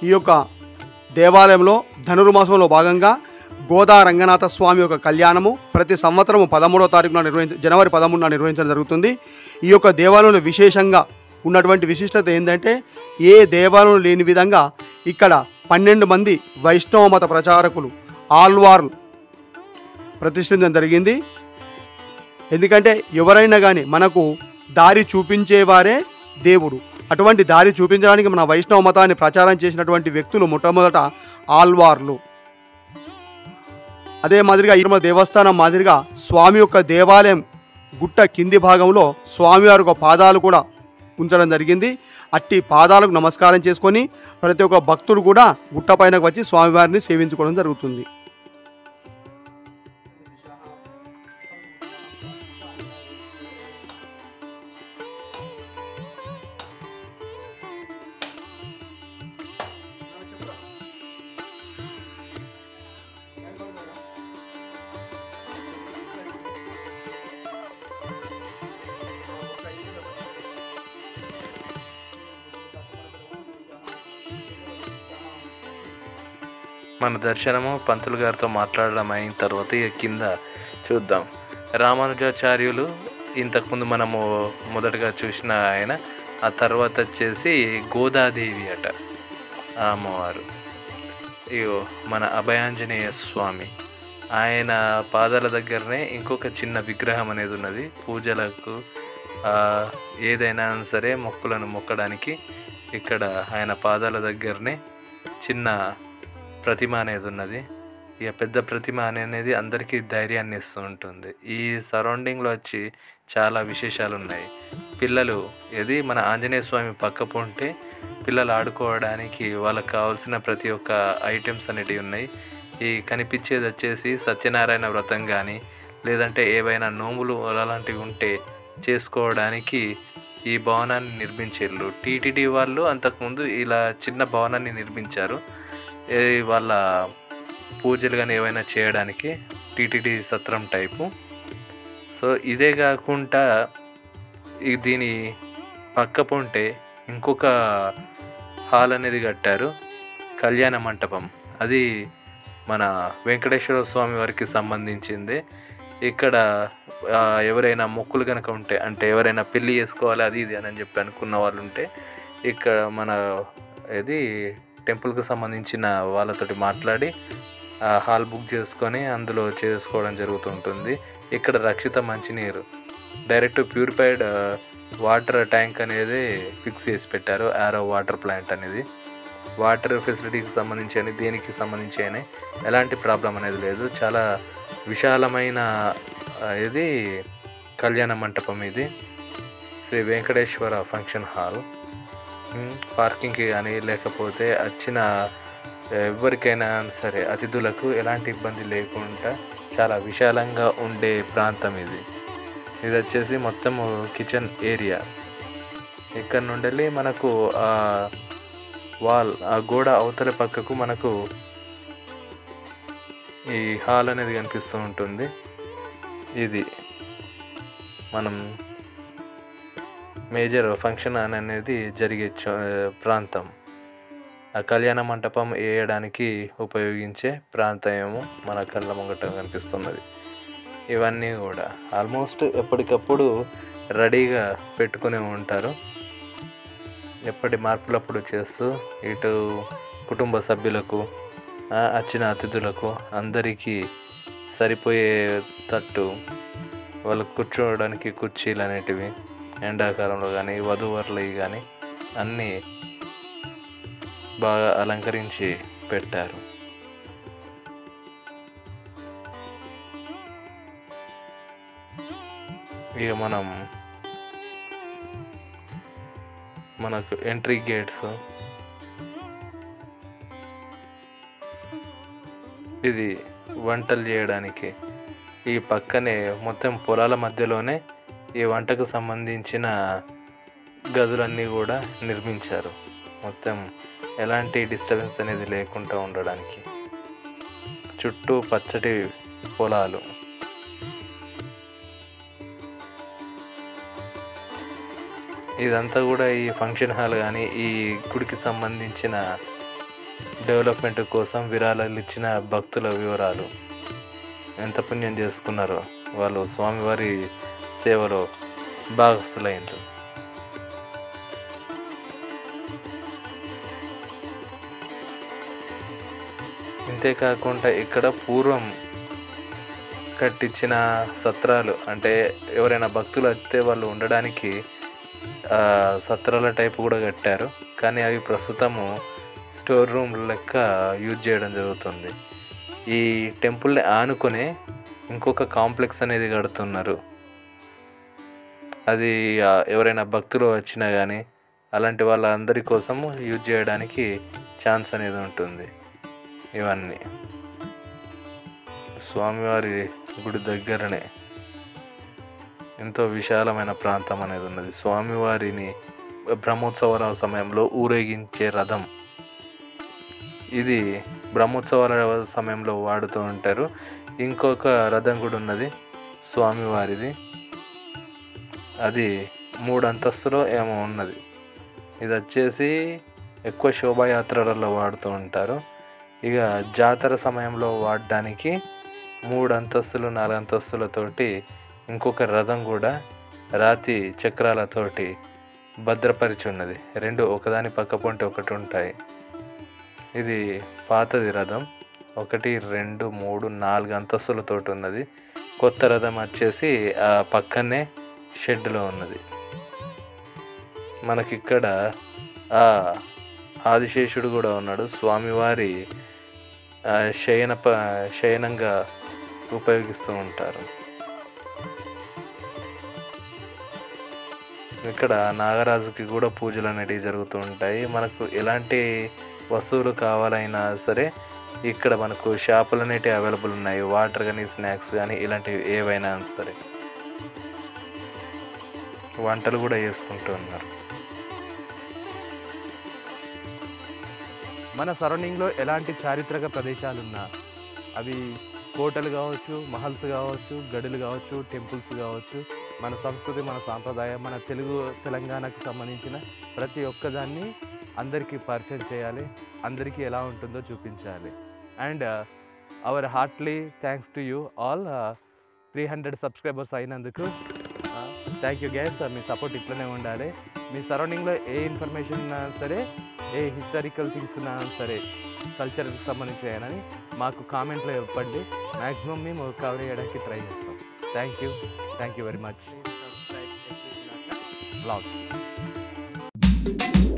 ఈ యొక్క దేవాలయంలో ధనుర్మాసంలో భాగంగా గోదా రంగనాథ స్వామి యొక్క కళ్యాణము ప్రతి సంవత్సరము 13వ తారీఖున జనవరి 13న నిర్వహించడం జరుగుతుంది. ఈ యొక్క దేవాలయంలో విశేషంగా ఉన్నటువంటి విశిష్టత ఏంటంటే ఏ దేవాలయం లేని విధంగా ఇక్కడ 12 మంది వైష్ణవ మత ప్రచారకులు ఆల్వార్లు ప్రతిష్ఠించడం జరిగింది. ఎందుకంటే ఎవరైనా కానీ మనకు దారి చూపించేవారే దేవుడు. అటువంటి దారి చూపించడానికి మన వైష్ణవ మతాన్ని ప్రచారం చేసినటువంటి వ్యక్తులు మొట్టమొదట ఆల్వార్లు. అదే మాదిరిగా ఈ దేవస్థానం మాదిరిగా స్వామి యొక్క దేవాలయం గుట్ట కింది భాగంలో స్వామివారి యొక్క పాదాలు కూడా ఉంచడం జరిగింది. అట్టి పాదాలకు నమస్కారం చేసుకొని ప్రతి ఒక్క భక్తుడు కూడా గుట్ట పైనకు వచ్చి స్వామివారిని సేవించుకోవడం జరుగుతుంది. మన దర్శనము పంతులు గారితో మాట్లాడడం అయిన తర్వాత ఇక కింద చూద్దాం. రామానుజాచార్యులు ఇంతకుముందు మనము మొదటగా చూసిన ఆయన, ఆ తర్వాత వచ్చేసి గోదాదేవి అట అమ్మవారు. ఇగో మన అభయాంజనేయ స్వామి, ఆయన పాదాల దగ్గరనే ఇంకొక చిన్న విగ్రహం అనేది ఉన్నది. పూజలకు ఏదైనా సరే మొక్కులను మొక్కడానికి ఇక్కడ ఆయన పాదాల దగ్గరనే చిన్న ప్రతిమ అనేది ఉన్నది. ఇక పెద్ద ప్రతిమ అనేది అందరికీ ధైర్యాన్ని ఇస్తూ ఉంటుంది. ఈ సరౌండింగ్లో వచ్చి చాలా విశేషాలు ఉన్నాయి. పిల్లలు ఏది మన ఆంజనేయ స్వామి పక్క ఉంటే పిల్లలు ఆడుకోవడానికి వాళ్ళకి కావాల్సిన ప్రతి ఒక్క ఐటమ్స్ అనేటివి ఉన్నాయి. ఈ కనిపించేది వచ్చేసి సత్యనారాయణ వ్రతం కానీ లేదంటే ఏవైనా నోములు అలాంటివి ఉంటే చేసుకోవడానికి ఈ భవనాన్ని నిర్మించారు. టీటీడీ వాళ్ళు అంతకుముందు ఇలా చిన్న భవనాన్ని నిర్మించారు. వాళ్ళ పూజలు కానీ ఏవైనా చేయడానికి టీటీడీ సత్రం టైపు. సో ఇదే కాకుండా దీని పక్క పొంటే ఇంకొక హాల్ అనేది కట్టారు, కళ్యాణ మంటపం. అది మన వెంకటేశ్వర స్వామి వారికి సంబంధించింది. ఇక్కడ ఎవరైనా మొక్కులు కనుక ఉంటే, అంటే ఎవరైనా పెళ్ళి చేసుకోవాలి అది ఇది అని చెప్పి అనుకున్న వాళ్ళు ఉంటే ఇక్కడ మన ఇది టెంపుల్కి సంబంధించిన వాళ్ళతోటి మాట్లాడి హాల్ బుక్ చేసుకొని అందులో చేసుకోవడం జరుగుతుంటుంది. ఇక్కడ రక్షిత మంచినీరు, డైరెక్ట్ ప్యూరిఫైడ్ వాటర్ ట్యాంక్ అనేది ఫిక్స్ చేసి పెట్టారు. ఆరో వాటర్ ప్లాంట్ అనేది వాటర్ ఫెసిలిటీకి సంబంధించి అని దీనికి సంబంధించి అని ఎలాంటి ప్రాబ్లం అనేది లేదు. చాలా విశాలమైన ఇది కళ్యాణ మంటపం. ఇది శ్రీ వెంకటేశ్వర ఫంక్షన్ హాల్. పార్కింగ్కి కానీ లేకపోతే వచ్చిన ఎవరికైనా సరే అతిథులకు ఎలాంటి ఇబ్బంది లేకుండా చాలా విశాలంగా ఉండే ప్రాంతం ఇది. ఇది వచ్చేసి మొత్తం కిచెన్ ఏరియా. ఇక్కడ నుండి మనకు ఆ గోడ అవతల పక్కకు మనకు ఈ హాల్ అనేది కనిపిస్తూ ఉంటుంది. ఇది మనం మేజర్ ఫంక్షన్ అనేది జరిగే ప్రాంతం. ఆ కళ్యాణ మంటపం వేయడానికి ఉపయోగించే ప్రాంతము మన కళ్ళ ముంగట కనిపిస్తున్నది. ఇవన్నీ కూడా ఆల్మోస్ట్ ఎప్పటికప్పుడు రెడీగా పెట్టుకుని ఉంటారు. ఎప్పటి మార్పులప్పుడు చేస్తూ ఇటు కుటుంబ సభ్యులకు వచ్చిన అతిథులకు అందరికీ సరిపోయేటట్టు వాళ్ళు కూర్చోవడానికి కుర్చీలు అనేటివి ఎండాకాలంలో కానీ వధూవరులు కానీ అన్నీ బాగా అలంకరించి పెట్టారు. ఇక మనకు ఎంట్రీ గేట్స్, ఇది వంటలు చేయడానికి ఈ పక్కనే మొత్తం పొలాల మధ్యలోనే ఈ వంటకు సంబంధించిన గదులన్నీ కూడా నిర్మించారు. మొత్తం ఎలాంటి డిస్టర్బెన్స్ అనేది లేకుండా ఉండడానికి చుట్టూ పచ్చటి పొలాలు. ఇదంతా కూడా ఈ ఫంక్షన్ హాల్ కానీ ఈ గుడికి సంబంధించిన డెవలప్మెంట్ కోసం విరాళాలు ఇచ్చిన భక్తుల వివరాలు, ఎంత పుణ్యం చేసుకున్నారో వాళ్ళు స్వామివారి సేవలో భాగస్థులైనరు. ఇంతేకాకుండా ఇక్కడ పూర్వం కట్టించిన సత్రాలు, అంటే ఎవరైనా భక్తులు వస్తే వాళ్ళు ఉండడానికి సత్రాల టైపు కూడా కట్టారు. కానీ అవి ప్రస్తుతము స్టోర్ రూమ్ లెక్క యూజ్ చేయడం జరుగుతుంది. ఈ టెంపుల్ని ఆనుకునే ఇంకొక కాంప్లెక్స్ అనేది కడుతున్నారు. అది ఎవరైనా భక్తులు వచ్చినా కానీ అలాంటి వాళ్ళందరి కోసము యూజ్ చేయడానికి ఛాన్స్ అనేది ఉంటుంది. ఇవన్నీ స్వామివారి గుడి దగ్గరనే ఎంతో విశాలమైన ప్రాంతం అనేది ఉన్నది. స్వామివారిని బ్రహ్మోత్సవాల సమయంలో ఊరేగించే రథం, ఇది బ్రహ్మోత్సవాల సమయంలో వాడుతూ ఉంటారు. ఇంకొక రథం కూడా ఉన్నది స్వామివారిది, అది 3 అంతస్తులో ఏమో ఉన్నది. ఇది వచ్చేసి ఎక్కువ శోభాయాత్రలలో వాడుతూ ఉంటారు. ఇక జాతర సమయంలో వాడడానికి 3 అంతస్తులు 4 అంతస్తులతోటి ఇంకొక రథం కూడా రాతి చక్రాలతోటి భద్రపరిచి ఉన్నది. 2 ఒకదాని పక్క పొంటి ఒకటి ఉంటాయి. ఇది పాతది రథం, 1 2 3 4 అంతస్తులతోటి ఉన్నది. కొత్త రథం వచ్చేసి ఆ పక్కనే షెడ్లో ఉన్నది. మనకిక్కడ ఆదిశేషుడు కూడా ఉన్నాడు. స్వామివారి శయనంగా ఉపయోగిస్తూ ఉంటారు. ఇక్కడ నాగరాజుకి కూడా పూజలు అనేటివి జరుగుతూ ఉంటాయి. మనకు ఎలాంటి వస్తువులు కావాలైనా సరే ఇక్కడ మనకు షాపులు అనేటివి అవైలబుల్ ఉన్నాయి. వాటర్ కానీ స్నాక్స్ కానీ ఇలాంటివి ఏవైనా సరే, వంటలు కూడా చేసుకుంటూ ఉన్నారు. మన సరౌండింగ్లో ఎలాంటి చారిత్రక ప్రదేశాలున్నా, అవి కోటలు కావచ్చు, మహల్స్ కావచ్చు, గడులు కావచ్చు, టెంపుల్స్ కావచ్చు, మన సంస్కృతి, మన సాంప్రదాయం, మన తెలంగాణకు సంబంధించిన ప్రతి ఒక్కదాన్ని అందరికీ పరిచయం చేయాలి, అందరికీ ఎలా ఉంటుందో చూపించాలి. And our heartly thanks to you all, 300 subscribers అయినందుకు థ్యాంక్ యూ గైస్. మీ సపోర్ట్ ఇట్లనే ఉండాలి. మీ సరౌండింగ్లో ఏ ఇన్ఫర్మేషన్ ఉన్నా సరే, ఏ హిస్టారికల్ థింగ్స్ ఉన్నా సరే, కల్చర్కి సంబంధించి అని మాకు కామెంట్లో చెప్పండి. మ్యాక్సిమం మేము కవర్ చేయడానికి ట్రై చేస్తాం. Thank you very much. Blogs.